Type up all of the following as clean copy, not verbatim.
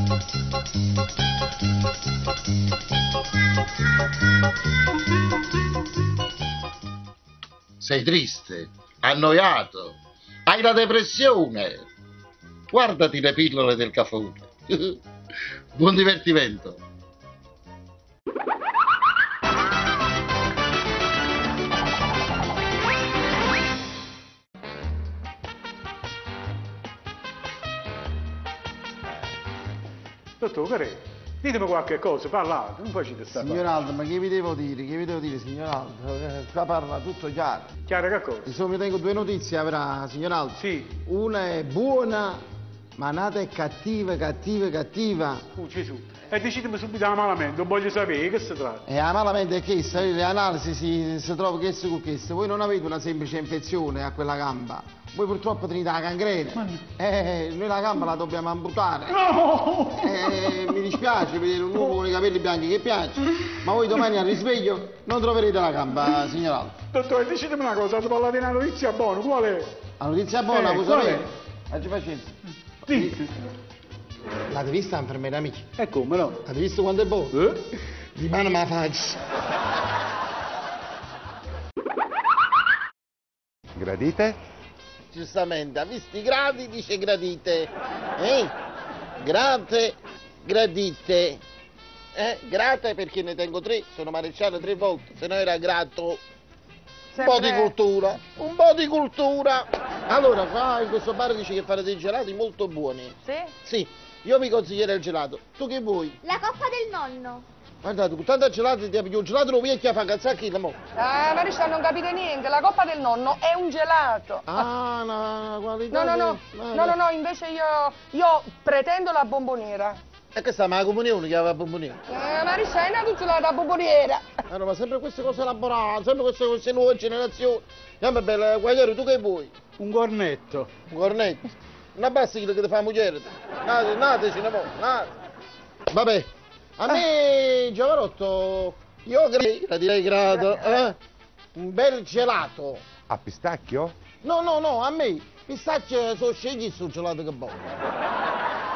Sei triste, annoiato, hai la depressione. Guardati le pillole del caffè. Buon divertimento. Dottore, ditemi qualche cosa, parlate, non facete sta Signor Aldo, ma che vi devo dire? Che vi devo dire, signor Aldo? Qua parla tutto chiaro. Chiaro che cosa? Insomma, io tengo due notizie, avrà, signor Aldo. Sì. Una è buona, ma un'altra è cattiva, cattiva, cattiva. Oh Gesù, e decidimi subito malamente, non voglio sapere che si tratta. E la malamente è che le analisi si trova che con questo. Voi non avete una semplice infezione a quella gamba. Voi purtroppo tenete la gangrena. Noi la gamba la dobbiamo amputare. No! Mi dispiace vedere un uomo con i capelli bianchi che piace, ma voi domani al risveglio non troverete la gamba, signor Aldo. Dottore, decidimi una cosa, ti parlate di una notizia buona, qual è? La notizia buona, voi qual è? sapete? Oggi pazienza. Dite. L'avete vista, infermiera amici? E come no? Avete visto quanto è buono? Rimane ma faccia. Gradite? Giustamente, ha visto i gradi, dice gradite. Grate, gradite. Grate perché ne tengo 3, sono maresciallo 3 volte, se no era grato. Un po' di cultura, un po' di cultura. Allora, qua in questo bar dice che fare dei gelati molto buoni. Sì? Sì, io mi consiglierei il gelato. Tu che vuoi? La coppa del nonno. Guardate, con tanto gelato ti più un gelato lo vecchio a fare cazzacchi la mo. Marissa, non capite niente, la coppa del nonno è un gelato. Ah, la qualità. No, invece io pretendo la bomboniera. E che sta, ma la comunione che aveva la bomboniera? Marissa, è una tuzzola da bomboniera. Allora, ma sempre queste cose elaborate, sempre queste nuove generazioni. Andiamo bella, Guagliaro, tu che vuoi? Un cornetto. Un cornetto? Una bassa che ti fa mugliere. Nateci una volta, nate. Vabbè, a me, Giovanotto, io la direi grado, un bel gelato. A pistacchio? No, a me, pistacchio sono scegli sul gelato che buono.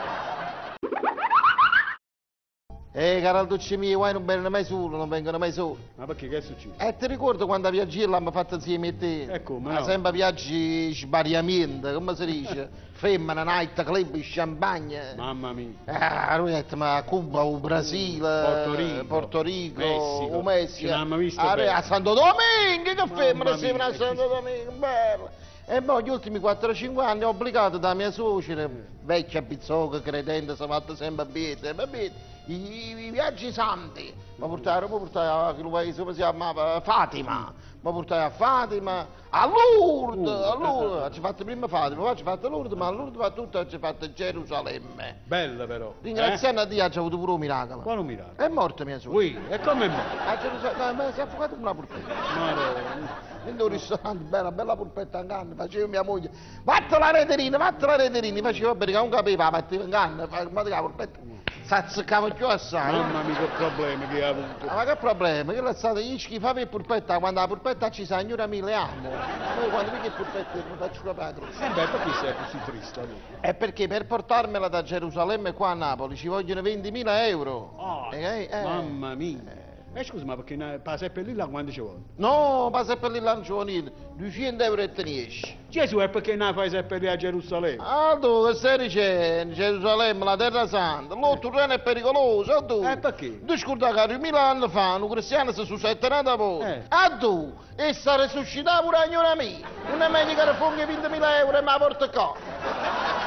Caralducci miei, guai non vengono mai solo, non vengono mai soli. Ma perché che è successo? Ti ricordo quando viaggi l'abbiamo fatto insieme a te? E come Ma no? sempre viaggi sbariamento, come si dice? Femmina, night club, champagne. Mamma mia. Noi siamo a Cuba, o Brasile, Porto Rico, o Messico. Non abbiamo visto bene. A Santo Domingo, che femmina Mamma sembra a mia, Santo Domingo, bella. E poi gli ultimi 4-5 anni ho obbligato da mia suocera, vecchia bizzocca, credente, si è fatta sempre a biete, i viaggi santi. Mi portai a quel paese, come si chiamava? Fatima. Mi portai a Fatima, a Lourdes, ci fatto prima Fatima, poi ci fatto Lourdes, ma a Lourdes va tutto, ci fatto Gerusalemme. Bella però. Ringraziando a Dio, ha avuto pure un miracolo. Quale un miracolo? È morta mia suocera. Ui, e come è morto? A Gerusalemme, si è affogata con una polpetta. Madonna. In un ristorante, bella polpetta in canna, facevo mia moglie, vattene la reterina, facevo perché non capiva, la metteva in canna, ma la polpetta, si azzeccava più assai. Mamma mia che problemi che ha avuto. Ma che problema? Che è stato gli schifava il polpetta, quando la polpetta ci sa, signora mi le amo. Poi quando vedi il polpetta mi faccio capire. Beh, perché sei così triste allora? È perché per portarmela da Gerusalemme qua a Napoli ci vogliono 20.000 euro. Mamma mia. Scusa, ma perché per seppellirla quando ci vuole? No, ma se per l'anno ci vuole 200 euro e te ne esci. Gesù, è perché non fai seppellire a Gerusalemme? Ah, tu che stai dicendo? Gerusalemme, la terra santa, lo terreno è pericoloso, ah, tu? Perché? Tu scorda che 2000 anni fa un cristiano si sussettano da voi. Ah, tu? E sta resuscitata pure a signora mia. Non è meglio che rifughi 20.000 euro e me la porta qua.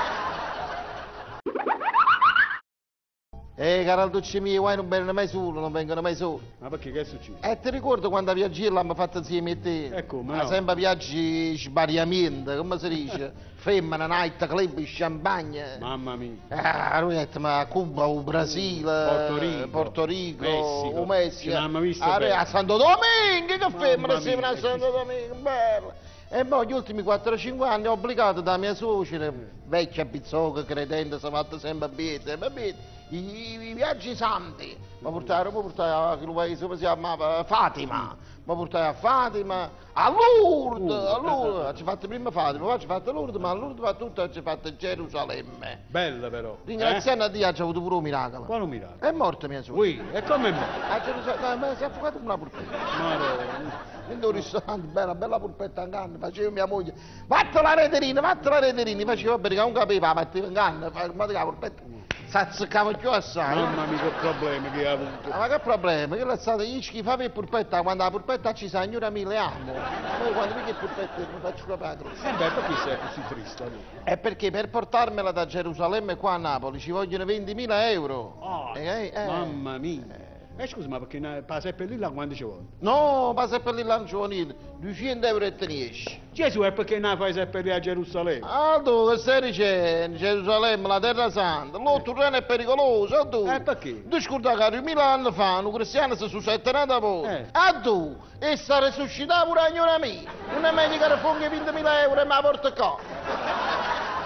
Caralducci miei, guai non vengono mai solo, non vengono mai soli. Ma perché che è successo? Ti ricordo quando viaggi l'abbiamo fatto insieme a te? E come Ma no? sempre viaggi sbariamento, come si dice? Femmina, night club, champagne. Mamma mia. Noi siamo a Cuba, o Brasile, Porto Rico, o Messico. Non abbiamo visto A bene. Santo Domingo, che femmina Mamma sembra a mia, Santo Domingo, bella. E poi gli ultimi 4-5 anni ho obbligato da mia suocera, vecchia pizzoca, credente, si è fatta sempre a biete, i viaggi santi. Mi portai a quel paese, come si chiamava? Fatima. Mi portai a Fatima, a Lourdes. Ci ho fatto prima Fatima, poi ci ho fatto Lourdes, ma a Lourdes va tutto, ci ho fatto Gerusalemme. Bella però. Ringraziando a Dio, ci ho avuto pure un miracolo. Quale un miracolo? È morta mia suocera. Ui, e come mai? A Gerusalemme, ma si è affogata con una polpetta. Madonna. In un ristorante, bella polpetta in canna, facevo mia moglie, fatto la reterina, facevo perché non capiva, la mettevo in canna, ma la polpetta, si azzeccava più assai. Mamma mia che problemi che hai avuto. Ma che problema? Che è stato gli schifava il polpetta, quando la polpetta ci sa, signora mi le amo. Poi quando vedi il polpetta mi faccio capire. Beh, perché sei così triste? È perché per portarmela da Gerusalemme qua a Napoli ci vogliono 20.000 euro. Mamma mia. Scusa, ma perché per seppellirla quando ci vuole? No, passa per il lancio 200 euro e te ne esci. Gesù, è perché non fai seppellire a Gerusalemme? Tu che stai dicendo? Gerusalemme, la terra santa, lo terreno è pericoloso, tu. Perché? Tu scorda che 2000 anni fa un cristiano si sussettena da voi. Tu, e sta resuscitata pure a signora mia. Non è meglio che rifonghi 20.000 euro e me la porta qua.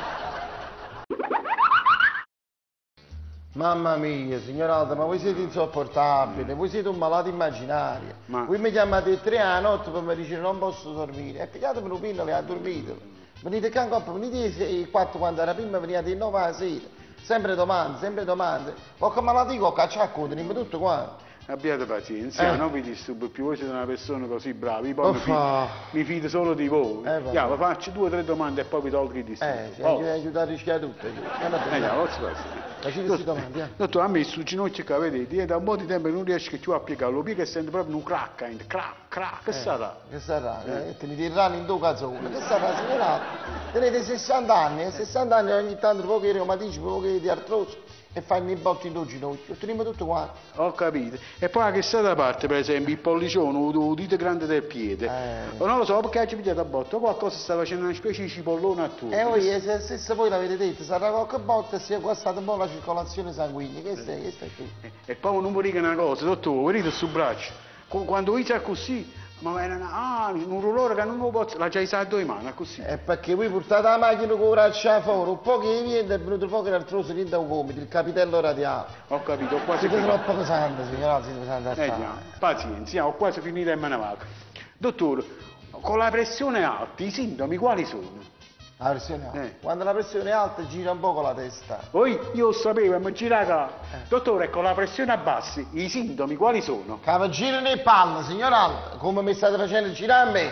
Mamma mia, signor Aldo, ma voi siete insopportabili, voi siete un malato immaginario. Voi mi chiamate 3 a notte per mi dire non posso dormire, e pigliatemi un pinno e ha dormito. Venite qua in coppa, venite il 4 quando era prima, venite il 9 a sera. Sempre domande. Qualche malattia, caccia a coda, dimmi tutto quanto. Abbiate pazienza, non vi disturbo più, voi siete una persona così brava, io poi mi fido solo di voi. Vi faccio 2 o 3 domande e poi vi tolgo il disturbo. Aiuta a rischiare tutto. Facete queste domande, Dottor, a me sul ginocchio che vedete, da un po' di tempo non riesco più a piegarlo, piega e sento proprio un crack, che sarà? Che sarà? Tenete il rano in due cazzone, che sarà, signora? Tenete 60 anni, e 60 anni ogni tanto un po' di reumatismo, un po' di artrosi, e fanno i botti in due ginocchi, teniamo tutto qua. Ho capito. E poi a che sta da parte, per esempio, il pollicione o il dito grande del piede? Non lo so, perché ci pigliato a botto, qualcosa sta facendo una specie di cipollone a tu. Se voi l'avete detto, sarà qualche botta e si è guastata un po' la circolazione sanguigna, che stai qui? E poi non mi dica una cosa, dottore, vedete sul braccio, quando inizia così, ma era un rullore che non lo posso, l'ha già usato in mano, così. È perché voi portate la macchina con il braccio fuori, un po' che viene è venuto fuori l'artroso niente da un gomito, il capitello radiale. Ho capito, ho quasi finito. Siete troppo pesante, signora, siete pesante. Pazienza, ho quasi finito e me ne vado. Dottore, con la pressione alta, i sintomi quali sono? La pressione alta? Quando la pressione è alta gira un po' con la testa. Poi io lo sapevo, mi girava. Dottore, con la pressione a bassi, i sintomi quali sono? Che mi girano le palle, signor Alto, come mi state facendo girare a me.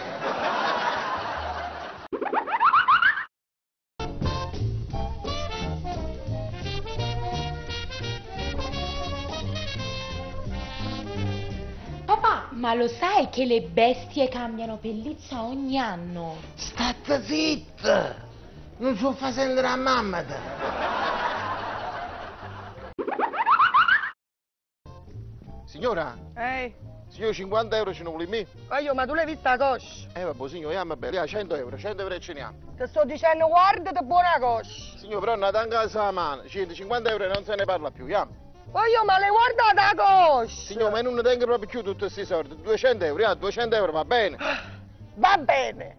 Papà, ma lo sai che le bestie cambiano pelliccia ogni anno? State zitta! Non so far sentire a mamma! Signora? Signor 50 euro ce ne vuole me? Ma tu l'hai vista la coscia? Vabbè, signor, andiamo bene, 100 euro e ce ne ha. Ti sto dicendo, guardati buona coscia. Signor, però non a casa la mano, 150 euro e non se ne parla più, Ma l'hai guardata la coscia? Signor, ma non ne tengo proprio più tutti questi soldi, 200 euro, 200 euro va bene. Va bene.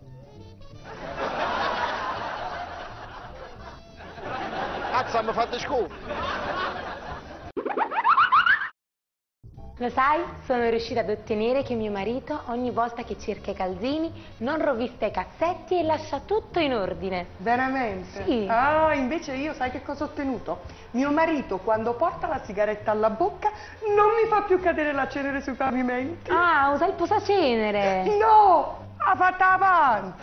Cazzo, mi fate schifo. Lo sai, sono riuscita ad ottenere che mio marito, ogni volta che cerca i calzini, non rovista i cassetti e lascia tutto in ordine. Veramente? Sì. Invece io sai che cosa ho ottenuto? Mio marito, quando porta la sigaretta alla bocca, non mi fa più cadere la cenere sui pavimenti. Usa il posacenere. No, ha fatto avanti.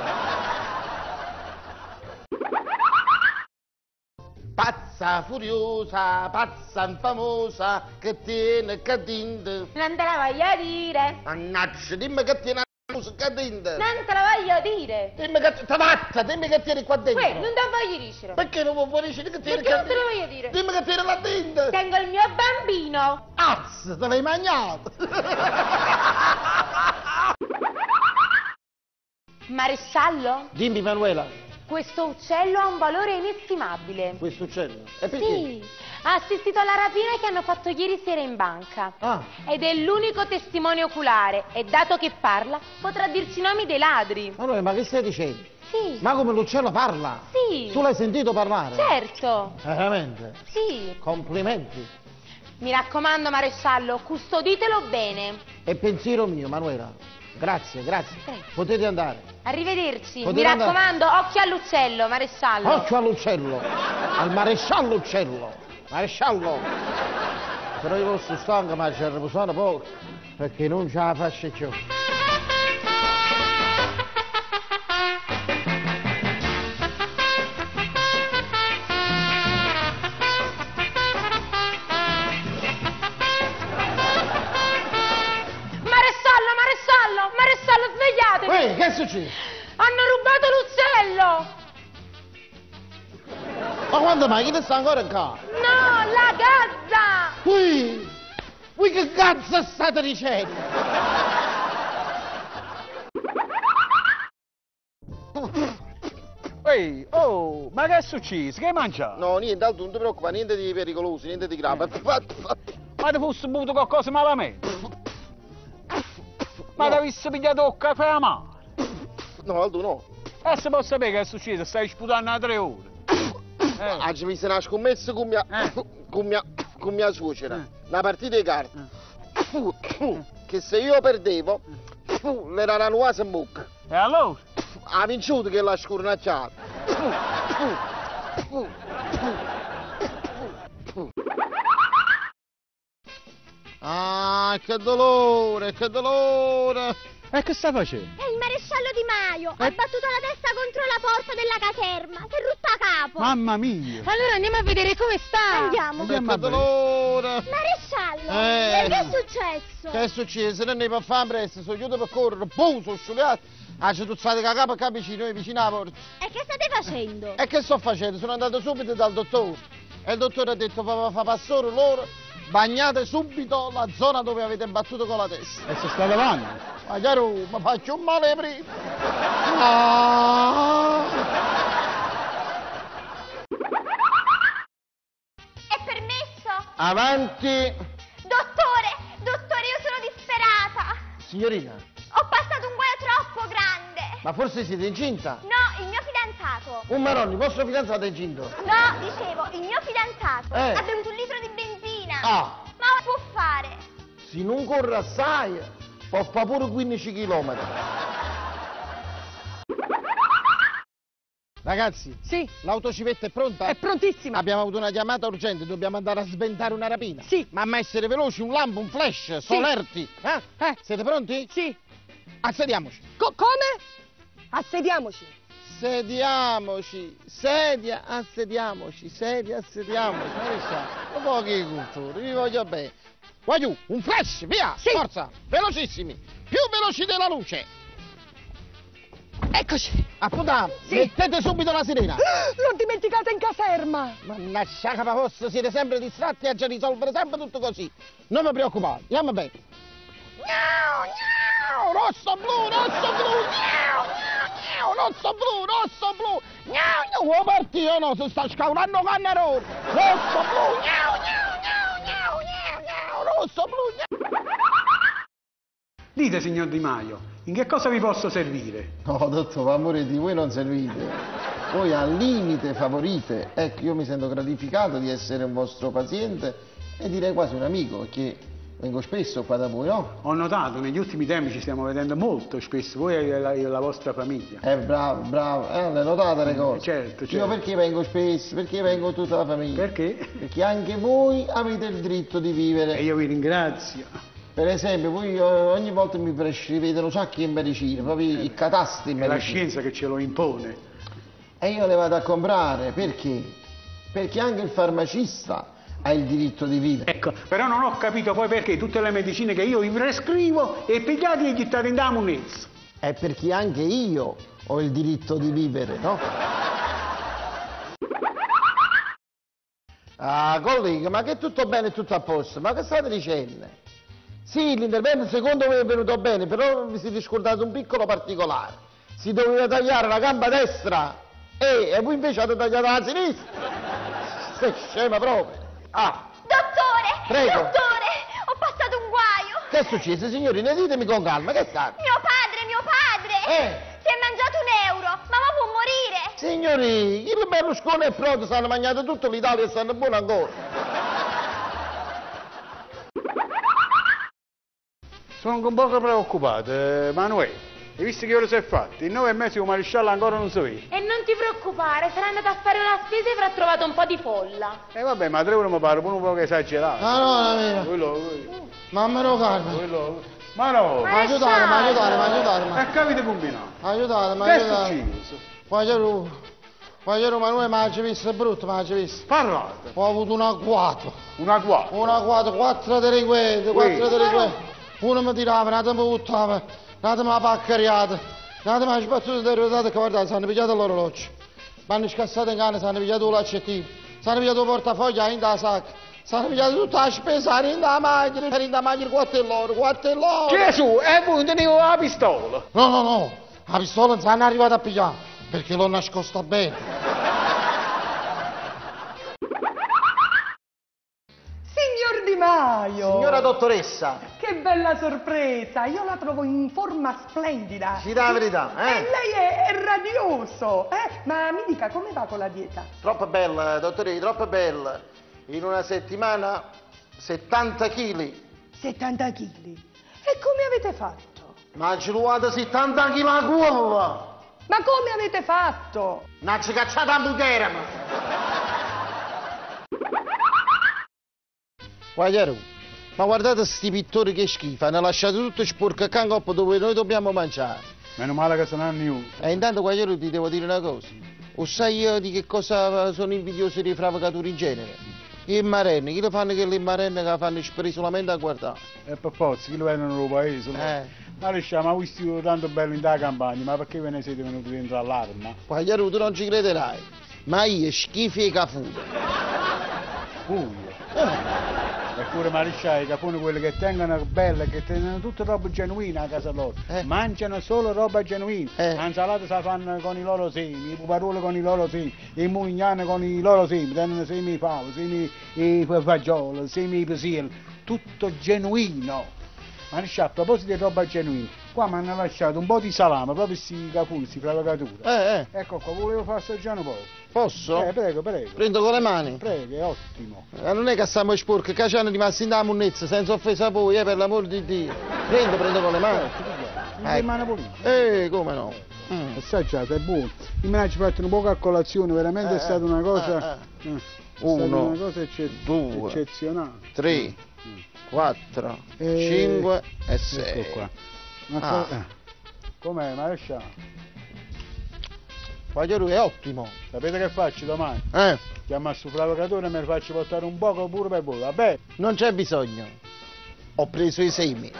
Pazza furiosa, pazza infamosa, che tiene cadinde. Non te la voglio dire. Mannaggia, dimmi che tiene cadinde. Non te la voglio dire. Dimmi che dimmi che tieni qua dentro. Non te la voglio dire. Perché non vuoi dire che tieni Perché non te la voglio dire. Dimmi che tieni là dentro. Tengo il mio bambino. Azz, te l'hai mangiato. Maresciallo? Dimmi Manuela. Questo uccello ha un valore inestimabile. Questo uccello? E perché? Sì, ha assistito alla rapina che hanno fatto ieri sera in banca. Ah. Ed è l'unico testimone oculare e dato che parla potrà dirci i nomi dei ladri. Allora, ma che stai dicendo? Sì. Ma come l'uccello parla? Sì. Tu l'hai sentito parlare? Certo. Veramente? Sì. Complimenti. Mi raccomando, maresciallo, custoditelo bene. È pensiero mio, Manuela. Grazie, grazie. Prego. Potete andare. Arrivederci. Potete Mi andare. raccomando, occhio all'uccello, maresciallo. Occhio all'uccello. Al maresciallo uccello. Maresciallo. Però io posso stanco, ma ci riposare poco, perché non ce la faccio più. Maresciallo, svegliatevi! Ehi, che è successo? Hanno rubato l'uccello! Ma quando mai? Chi ne sta ancora in casa? No, la gazza! Voi che cazzo state dicendo? Ehi, oh, ma che è successo? Che hai mangiato? No, niente, Aldo, non ti preoccupare, niente di pericoloso, niente di grave. Ma ti fosse bevuto qualcosa malamente? Ma ti avessi pigliato il caffè a mano? No, Aldo, no. E se posso sapere che è successo? Stai sputando da 3 ore. Oggi mi sono scommesso con mia suocera. Una partita di carte. Che se io perdevo, l'era una nuova in bocca. E allora? Ha vinciuto che l'ha scurnacciato. Ah, che dolore, che dolore! E che sta facendo? È il maresciallo Di Maio. Ha battuto la testa contro la porta della caserma. Si è rotto a capo. Mamma mia! Allora andiamo a vedere come sta. Andiamo. Andiamo a Che vedere. dolore! Maresciallo, che è successo? Che è successo? Non ne può fare presto, sono chiuso per correre, boom, sono asciugato. Ah, c'è tuzzate che capo qua vicino alla porta. E che state facendo? E che sto facendo? Sono andato subito dal dottore. E il dottore ha detto, fa passare loro, bagnate subito la zona dove avete battuto con la testa. E se sta davanti? Ma chiaro, mi faccio un male prima. Ah. È permesso? Avanti. Dottore, io sono disperata. Signorina, Ho passato un guaio troppo grande. ma forse siete incinta? No, il mio fidanzato. Un Maroni, il vostro fidanzato è incinto? No, dicevo, il mio fidanzato ha bevuto 1 litro di benzina. Ah, Ma può fare? se non corre assai, può fare pure 15 km. Ragazzi, Sì, l'autocivetta è pronta? è prontissima. Abbiamo avuto una chiamata urgente, dobbiamo andare a sventare una rapina. Sì. Ma essere veloci, un lampo, un flash, solerti. Siete pronti? Sì. Assediamoci. Come? Assediamoci. Assediamoci. Assediamoci. Un po' che cultura, vi voglio bene. Qua giù, un flash, via, Sì. forza, velocissimi, più veloci della luce. Eccoci. Appunto, Sì. mettete subito la sirena. L'ho dimenticata in caserma. Mannaggia capaposto, siete sempre distratti e a già risolvere sempre tutto così. Non vi preoccupate, andiamo bene. Miau, rosso blu, rosso blu. Vuoi partire o no? Si sta scaurando Cannarone. Rosso blu, rosso blu. Dite, signor Di Maio, in che cosa vi posso servire? No, dottore, amore di voi non servite. Voi al limite favorite. Ecco, io mi sento gratificato di essere un vostro paziente e direi quasi un amico, perché vengo spesso qua da voi, no? Ho notato, negli ultimi tempi ci stiamo vedendo molto spesso, voi e la vostra famiglia. Bravo, le notate le cose? Certo, certo. Io perché vengo spesso? Perché vengo tutta la famiglia? Perché? Perché anche voi avete il diritto di vivere. E io vi ringrazio. Per esempio, voi ogni volta mi prescrivete un sacco di medicine, proprio i catastri di È la medicine. scienza che ce lo impone. E io le vado a comprare, perché? Perché anche il farmacista ha il diritto di vivere. Ecco, però non ho capito poi perché tutte le medicine che io vi prescrivo e pigliate e gli in da munezzo. È perché anche io ho il diritto di vivere, no? Ah, collega, ma che tutto bene e tutto a posto? Ma che state dicendo? Sì, l'intervento secondo me è venuto bene, però vi siete scordato un piccolo particolare. Si doveva tagliare la gamba destra E voi invece avete tagliato la sinistra. Sei scema proprio. Ah, Dottore! Prego. Dottore! Ho passato un guaio! che è successo, signorina? Ditemi con calma, che sta? Mio padre! Si è mangiato €1! Mamma può morire! Signori, il Berlusconi e Prodi stanno mangiando tutto l'Italia e stanno buoni ancora. Sono un po' preoccupato, Manuele. Hai visto che ora si è fatto? In 9 mesi un maresciallo ancora non si vede. E non ti preoccupare, sarà andato a fare una spesa e avrà trovato un po' di folla. E vabbè, ma 3 euro mi pare pure un po' esagerato. No, mia. Quello. Mammelo calma. Ma no! Ma aiutatemi. E capite combinato? Aiutatemi, Che è aiutatemi. successo? Quagliaro Manuele, ma ci visto brutto, ma ci visto. Parlate. Ho avuto un agguato. Una qua. Un agguato, 4 delinquenti, 4 delinquenti. Uno mi tirava, un altro mi buttava, un altro mi ha paccariato, un altro mi ha sbattuto del rotato e guardate, si hanno pigliato l'orologio. Mi hanno scassato in canna, si hanno pigliato l'accettino, si hanno pigliato il portafoglio in da sacca, si hanno pigliato tutta la spesa in da macchina, 4 loro. Gesù, e voi tenevo la pistola. No, la pistola non si hanno arrivato a pigliare, perché l'ho nascosta bene. Signor Di Maio! Signora dottoressa, Che bella sorpresa! Io la trovo in forma splendida. ci dà la verità, E lei è radioso, Ma mi dica, come va con la dieta? Troppo bella, dottoressa, troppo bella. In una settimana 70 kg. 70 kg. E come avete fatto? Ma ci ruota 70 kg a cuola. Ma come avete fatto? Non ci cacciate a buchera, Guagliaro, ma guardate sti pittori che schifo, hanno lasciato tutto sporco a cangoppo dove noi dobbiamo mangiare. Meno male che se ne hanno io. E intanto Guagliaro ti devo dire una cosa. O sai io di che cosa sono invidioso di fravocature in genere? I marenni, chi lo fanno che le marenne che fanno speri solamente a guardare? E per forza, chi lo vedono nel paese? Ma riusciamo, ma visto tanto bello in da campagna, ma perché ve ne siete venuti dentro all'arma? Guagliaro, tu non ci crederai, ma io schifo e cafuto. Puglia. Eppure marescialli, i caponi quelli che tengono belle, che tengono tutta roba genuina a casa loro, mangiano solo roba genuina, l'insalata la fanno con i loro semi, i puparoli con i loro semi, i mugnani con i loro semi, tengono semi di favo, semi di fagiolo, semi di pesil, tutto genuino. Marescialli, a proposito di roba genuina, qua mi hanno lasciato un po' di salame, proprio questi capulli, questi fravocature. Ecco qua, volevo far assaggiare un po'. Posso? Prego. Prendo con le mani? Prego, è ottimo. Non è che stiamo sporchi, che ci hanno rimasti in da munnezza, senza offesa a voi, per l'amor di Dio. Prendo con le mani. Le mani pulite. Come no? Assaggiate, è buono. Io me ne ci fatto un po' a colazione, veramente è stata una cosa. È stata una cosa due, eccezionale. 3, 4, 5 e 6. Ecco qua. Com'è, maresciallo? Guagliaro è ottimo. Sapete che faccio domani? Chiamo al suffragatore e me ne faccio portare un poco pure per voi, vabbè? Non c'è bisogno. Ho preso i semi.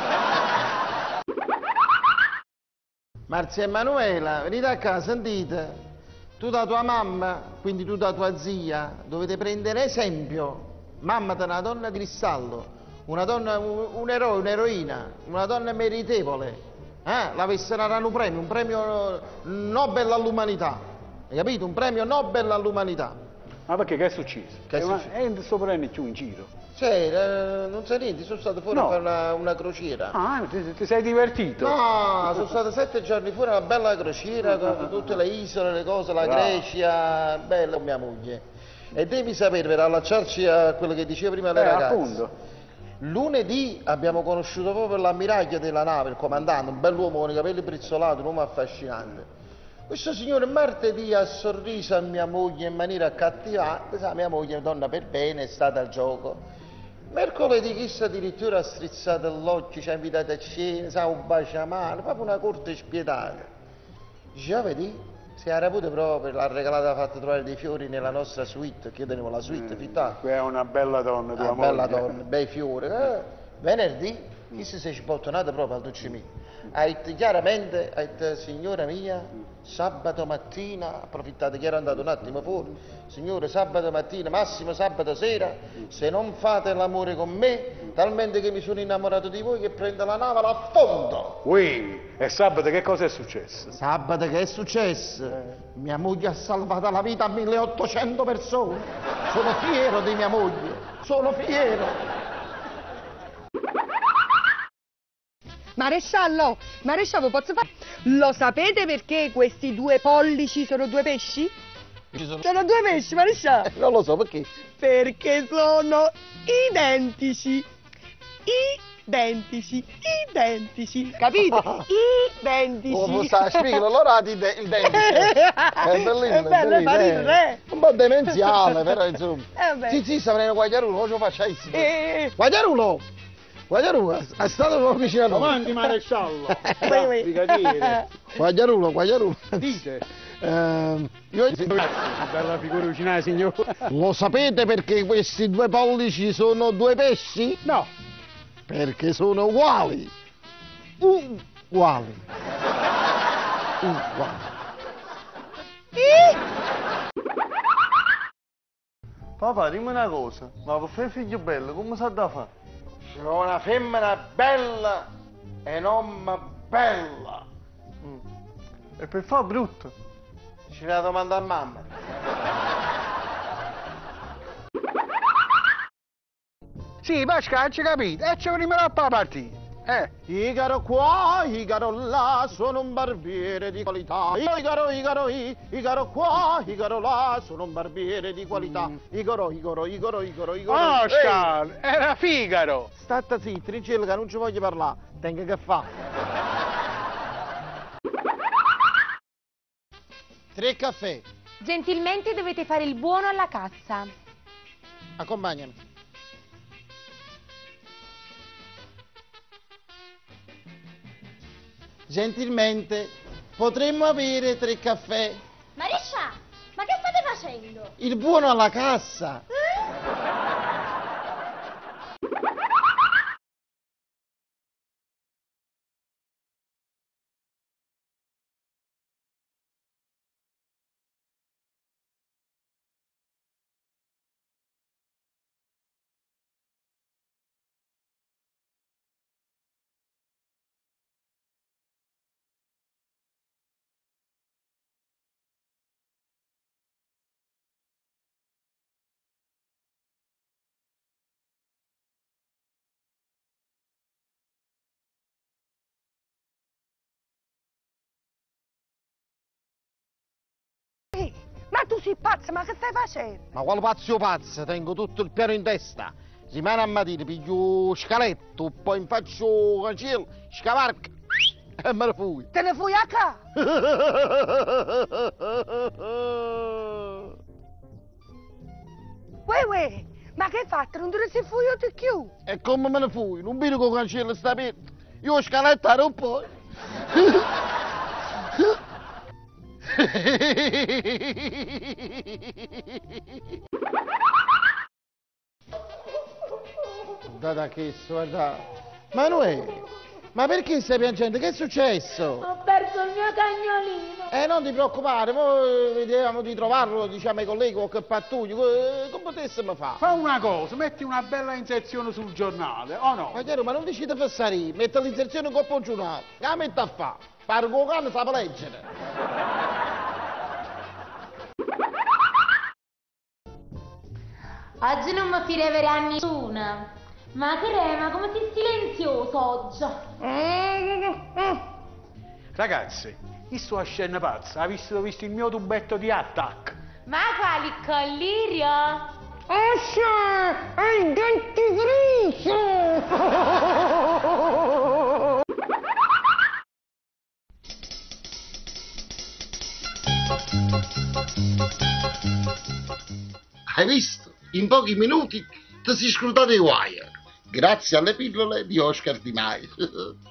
Marzia e Manuela, venite a casa, sentite. Tu da tua mamma, quindi tu da tua zia, dovete prendere esempio. Mamma è una donna di cristallo, una donna, un eroe, un'eroina, una donna meritevole. L'avesse dato un premio Nobel all'umanità. Hai capito? Un premio Nobel all'umanità. Ma perché che è successo? E sto prendendo più in giro. Non sai niente, sono stato fuori a fare una crociera. Ah, ti sei divertito? No, sono stato 7 giorni fuori, una bella crociera con tutte le isole, le cose, la Grecia, bella con mia moglie. E devi sapere, per allacciarci a quello che diceva prima le ragazze. Appunto. Lunedì abbiamo conosciuto proprio l'ammiraglia della nave, il comandante, un bell'uomo con i capelli brizzolati, un uomo affascinante. Questo signore martedì ha sorriso a mia moglie in maniera accattivante, sa, mia moglie è donna per bene, è stata al gioco. Mercoledì chissà addirittura ha strizzato l'occhio, ci ha invitato a cena, sa, un baciamano, proprio una corte spietata. Giovedì si era avuto proprio, l'ha regalata, ha fatto trovare dei fiori nella nostra suite, che io tenevo la suite fittata. Qui è una bella donna, tua Una moglie. bella donna, bei fiori. Venerdì? Chi si sei sbottonato proprio al duce mio? Hai detto chiaramente, hai detto, signora mia, sabato mattina, approfittate che ero andato un attimo fuori, signore, sabato mattina, massimo sabato sera, se non fate l'amore con me, talmente che mi sono innamorato di voi che prendo la nave a fondo. Ui, e sabato che cosa è successo? Sabato che è successo? Mia moglie ha salvato la vita a 1800 persone. Sono fiero di mia moglie, sono fiero. Maresciallo, posso fare? Lo sapete perché questi due pollici sono due pesci? Sono due pesci, maresciallo. Non lo so perché. Perché sono identici. Capite? Identici. Oh, sta spiegalo, allora il dente. È bellino, È bello, fa ridere, un po' demenziale, però insomma. beh. Sì, sta venendo Guagliarulo, lo facciamo. Guagliarulo, è stato vicino a noi. Avanti, maresciallo. Vai. Brigadiere. Guagliarulo. Dite. Io... Bella figurina, signore. Lo sapete perché questi due pollici sono due pesci? No. Perché sono uguali. Uguali. Papà, dimmi una cosa, ma per fare figlio bello, come si da fare? C'è una femmina bella e non bella. E per fare brutto? Ci la domanda a mamma. Sì, Pasca, ci capito. E ci veniamo a partita. Igaro qua, Igaro là, sono un barbiere di qualità. Igaro qua, Igaro là, sono un barbiere di qualità. Igaro. Oscar, era Figaro. State zitti, Ricel, che non ci voglio parlare. Tengo che fa. 3 caffè. Gentilmente dovete fare il buono alla cassa. Accompagnami. Gentilmente, potremmo avere 3 caffè? Marescia, ma che state facendo? Il buono alla cassa. Ma tu sei pazzo, ma che stai facendo? Ma quale pazzo? Tengo tutto il piano in testa. Rimane a mattina, piglio scaletto, poi mi faccio cancello, scavarca e me ne fui. Te ne fui a casa? Uè, ma che hai fatto? Non te ne sei fuiato più? E come me ne fui? Non vedo che il cancello sta aperto. Io scalettare un po'. Guarda che guarda. Manuele, ma perché stai piangendo? Che è successo? Ho perso il mio cagnolino. Non ti preoccupare, noi vediamo di trovarlo, diciamo ai colleghi, qualche pattuglia, come potessimo fare? Fa una cosa, metti una bella inserzione sul giornale, o no? Ma chiaro, ma non decide fissare, metti l'inserzione in coppa giornale, la metti a fare, pare che il cane sa leggere. Oggi non mi firevere a nessuna. Ma crema, come sei silenzioso oggi. Ragazzi, io sto a scena pazza, ha visto il mio tubetto di attack. Ma quali collirio? Oscia, hai il dentifricio! Hai visto? In pochi minuti ti si scrutate i wire, grazie alle pillole di Oscar Di Maio.